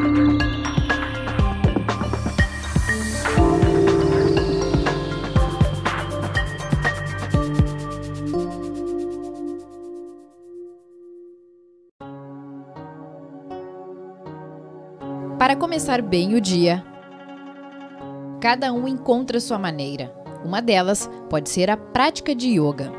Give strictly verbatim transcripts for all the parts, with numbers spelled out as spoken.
Para começar bem o dia, cada um encontra sua maneira. Uma delas pode ser a prática de yoga.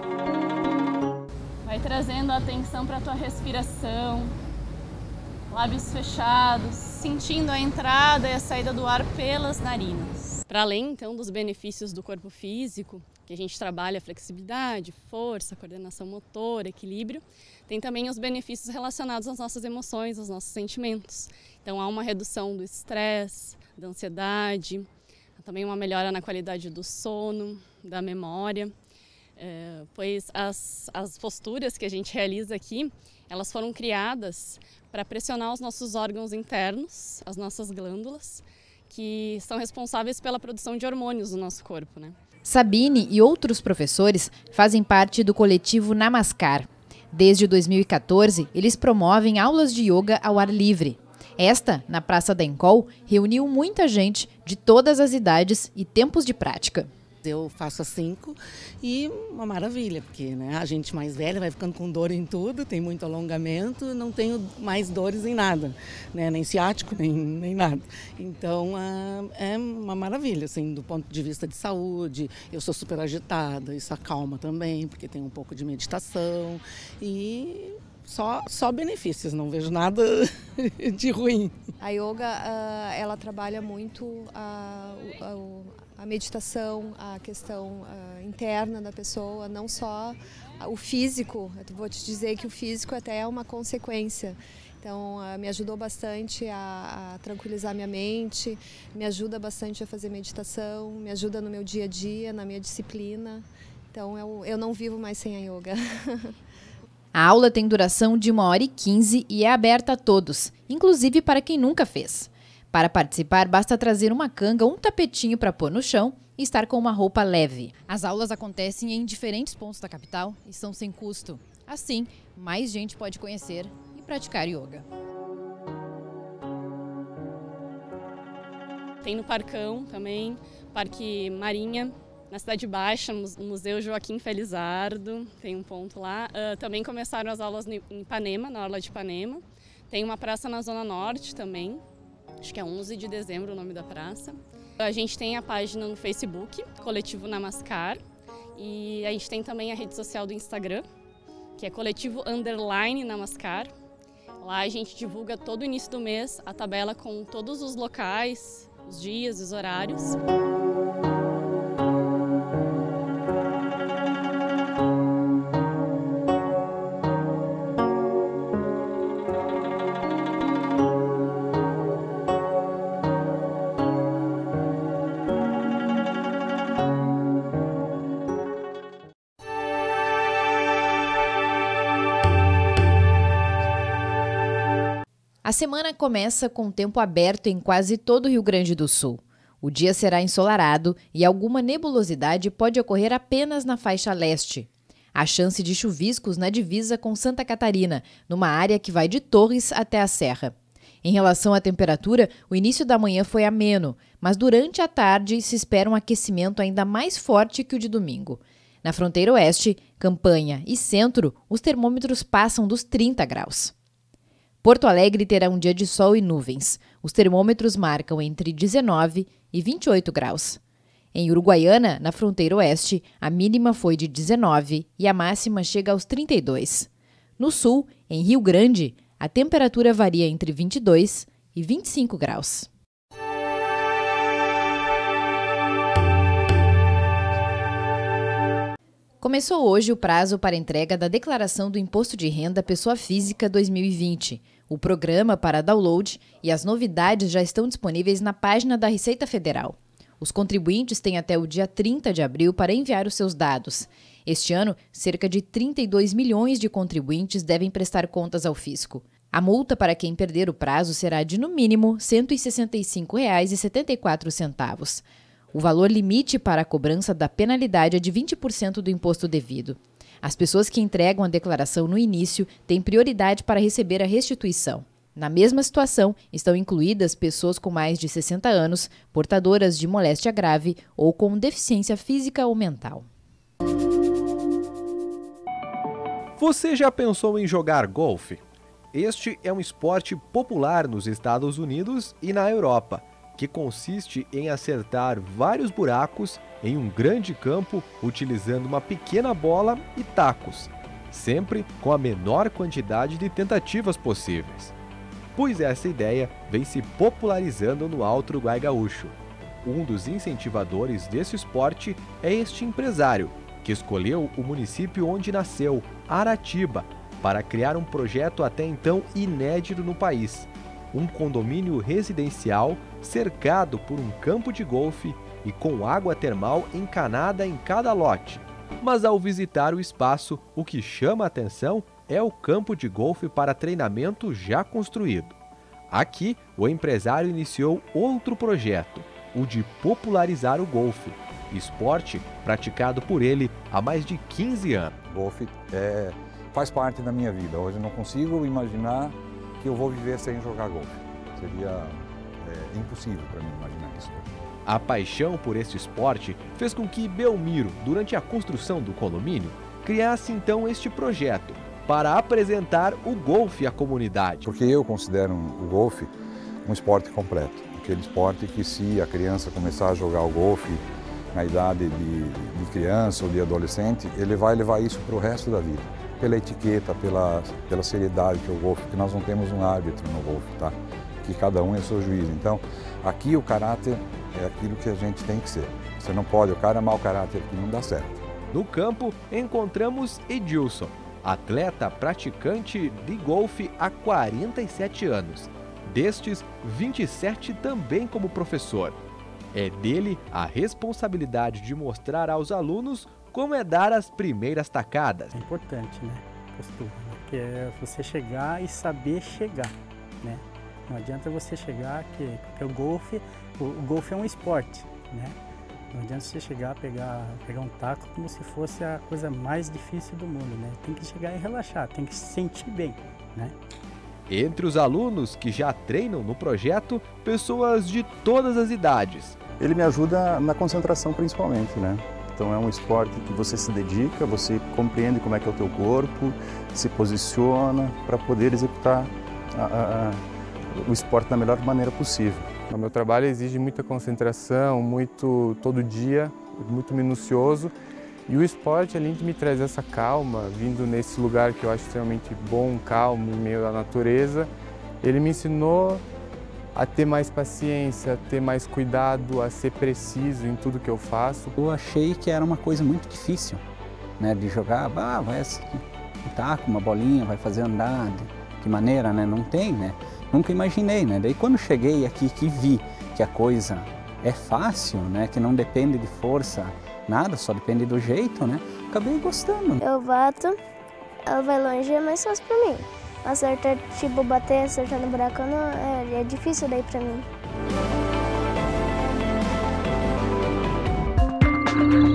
Vai trazendo a atenção para a tua respiração, lábios fechados, sentindo a entrada e a saída do ar pelas narinas. Para além, então, dos benefícios do corpo físico, que a gente trabalha flexibilidade, força, coordenação motora, equilíbrio, tem também os benefícios relacionados às nossas emoções, aos nossos sentimentos. Então há uma redução do estresse, da ansiedade, também uma melhora na qualidade do sono, da memória, é, pois as, as posturas que a gente realiza aqui, elas foram criadas para pressionar os nossos órgãos internos, as nossas glândulas, que são responsáveis pela produção de hormônios no nosso corpo, né? Sabine e outros professores fazem parte do coletivo Namaskar. Desde dois mil e quatorze, eles promovem aulas de yoga ao ar livre. Esta, na Praça da Encol, reuniu muita gente de todas as idades e tempos de prática. Eu faço há cinco e uma maravilha, porque né, a gente mais velha vai ficando com dor em tudo, tem muito alongamento, não tenho mais dores em nada, né, nem ciático, nem, nem nada. Então ah, é uma maravilha, assim, do ponto de vista de saúde. Eu sou super agitada, isso acalma também, porque tem um pouco de meditação e só, só benefícios, não vejo nada de ruim. A yoga, uh, ela trabalha muito a, a, a meditação, a questão uh, interna da pessoa, não só o físico. Eu vou te dizer que o físico até é uma consequência. Então, uh, me ajudou bastante a, a tranquilizar minha mente, me ajuda bastante a fazer meditação, me ajuda no meu dia a dia, na minha disciplina. Então, eu, eu não vivo mais sem a yoga. A aula tem duração de uma hora e quinze e é aberta a todos, inclusive para quem nunca fez. Para participar, basta trazer uma canga ou um tapetinho para pôr no chão e estar com uma roupa leve. As aulas acontecem em diferentes pontos da capital e são sem custo. Assim, mais gente pode conhecer e praticar yoga. Tem no Parcão também, Parque Marinha. Na Cidade Baixa, no Museu Joaquim Felizardo, tem um ponto lá. Uh, também começaram as aulas em Ipanema, na Orla de Ipanema. Tem uma praça na Zona Norte também, acho que é onze de dezembro o nome da praça. A gente tem a página no Facebook, Coletivo Namaskar, e a gente tem também a rede social do Instagram, que é Coletivo Underline Namaskar. Lá a gente divulga todo o início do mês a tabela com todos os locais, os dias, os horários. A semana começa com tempo aberto em quase todo o Rio Grande do Sul. O dia será ensolarado e alguma nebulosidade pode ocorrer apenas na faixa leste. Há chance de chuviscos na divisa com Santa Catarina, numa área que vai de Torres até a Serra. Em relação à temperatura, o início da manhã foi ameno, mas durante a tarde se espera um aquecimento ainda mais forte que o de domingo. Na fronteira oeste, Campanha e centro, os termômetros passam dos trinta graus. Porto Alegre terá um dia de sol e nuvens. Os termômetros marcam entre dezenove e vinte e oito graus. Em Uruguaiana, na fronteira oeste, a mínima foi de dezenove e a máxima chega aos trinta e dois. No sul, em Rio Grande, a temperatura varia entre vinte e dois e vinte e cinco graus. Começou hoje o prazo para entrega da Declaração do Imposto de Renda Pessoa Física dois mil e vinte. O programa para download e as novidades já estão disponíveis na página da Receita Federal. Os contribuintes têm até o dia trinta de abril para enviar os seus dados. Este ano, cerca de trinta e dois milhões de contribuintes devem prestar contas ao fisco. A multa para quem perder o prazo será de, no mínimo, cento e sessenta e cinco reais e setenta e quatro centavos. O valor limite para a cobrança da penalidade é de vinte por cento do imposto devido. As pessoas que entregam a declaração no início têm prioridade para receber a restituição. Na mesma situação, estão incluídas pessoas com mais de sessenta anos, portadoras de moléstia grave ou com deficiência física ou mental. Você já pensou em jogar golfe? Este é um esporte popular nos Estados Unidos e na Europa, que consiste em acertar vários buracos em um grande campo utilizando uma pequena bola e tacos, sempre com a menor quantidade de tentativas possíveis. Pois essa ideia vem se popularizando no Alto Uruguai Gaúcho. Um dos incentivadores desse esporte é este empresário, que escolheu o município onde nasceu, Aratiba, para criar um projeto até então inédito no país. Um condomínio residencial cercado por um campo de golfe e com água termal encanada em cada lote. Mas ao visitar o espaço, o que chama a atenção é o campo de golfe para treinamento já construído. Aqui, o empresário iniciou outro projeto, o de popularizar o golfe, esporte praticado por ele há mais de quinze anos. O golfe é, faz parte da minha vida. Hoje eu não consigo imaginar que eu vou viver sem jogar golfe. Seria é, impossível para mim imaginar isso. A paixão por este esporte fez com que Belmiro, durante a construção do condomínio, criasse então este projeto para apresentar o golfe à comunidade. Porque eu considero o golfe um esporte completo. Aquele esporte que, se a criança começar a jogar o golfe na idade de, de criança ou de adolescente, ele vai levar isso para o resto da vida. Pela etiqueta, pela, pela seriedade que é o golfe, porque nós não temos um árbitro no golfe, tá? Que cada um é o seu juiz. Então, aqui o caráter é aquilo que a gente tem que ser. Você não pode, o cara é mau caráter aqui, não dá certo. No campo, encontramos Edilson, atleta praticante de golfe há quarenta e sete anos. Destes, vinte e sete também como professor. É dele a responsabilidade de mostrar aos alunos como é dar as primeiras tacadas. É importante, né? Postura, né? Que é você chegar e saber chegar, né? Não adianta você chegar, que, porque o golfe, o, o golfe é um esporte, né? Não adianta você chegar, pegar, pegar um taco como se fosse a coisa mais difícil do mundo, né? Tem que chegar e relaxar, tem que se sentir bem, né? Entre os alunos que já treinam no projeto, pessoas de todas as idades. Ele me ajuda na concentração principalmente, né? Então é um esporte que você se dedica, você compreende como é que é o teu corpo, se posiciona para poder executar a, a, a, o esporte da melhor maneira possível. O meu trabalho exige muita concentração, muito todo dia, muito minucioso. E o esporte, além de me trazer essa calma, vindo nesse lugar que eu acho extremamente bom, calmo, em meio à natureza, ele me ensinou a ter mais paciência, a ter mais cuidado, a ser preciso em tudo que eu faço. Eu achei que era uma coisa muito difícil, né, de jogar, ah, vai assim, um taco, uma bolinha, vai fazer andar, de que maneira, né? Não tem, né? Nunca imaginei, né? Daí quando cheguei aqui que vi que a coisa é fácil, né, que não depende de força, nada, só depende do jeito, né? Acabei gostando. Eu bato, ela vai longe, é mais fácil pra mim. Acertar, tipo, bater, acertar no buraco, não, é, é difícil daí pra mim.